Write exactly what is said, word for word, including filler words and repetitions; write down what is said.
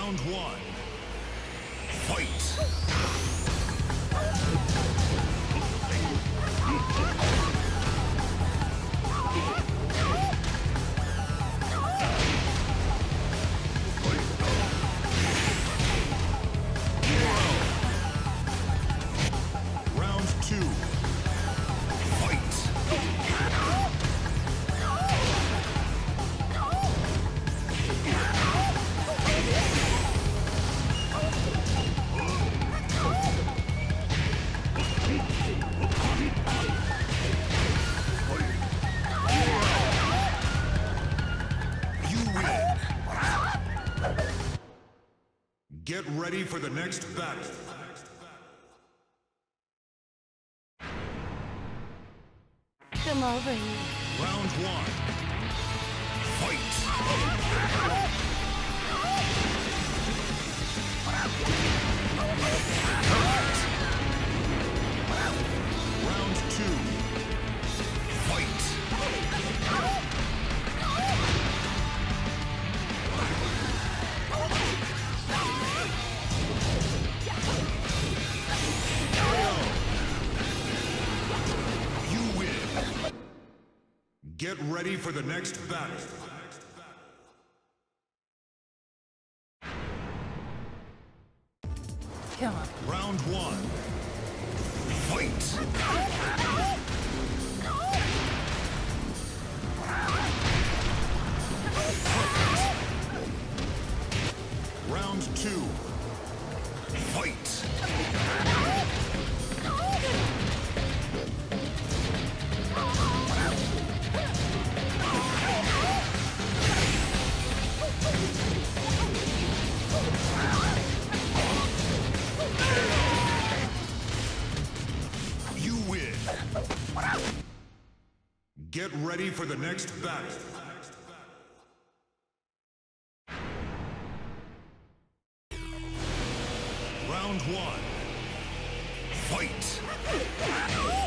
Round one. Fight! Get ready for the next battle. Come over here. Round one. Fight! Round two. Fight! Get ready for the next battle. Come on. Round one. Fight! Round two. Fight! Get ready for the next battle. Round one. Fight!